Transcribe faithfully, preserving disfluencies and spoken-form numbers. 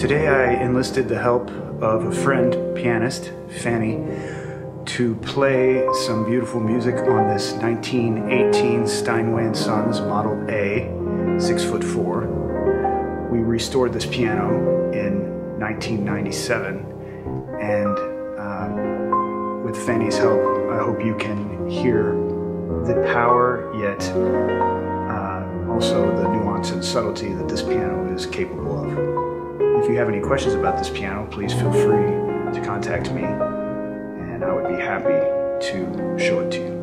Today I enlisted the help of a friend, pianist, Fanny, to play some beautiful music on this nineteen eighteen Steinway and Sons Model A, six foot four. We restored this piano in nineteen ninety-seven, and uh, with Fanny's help, I hope you can hear the power, yet uh, also the nuance and subtlety that this piano is capable of. If you have any questions about this piano, please feel free to contact me, and I would be happy to show it to you.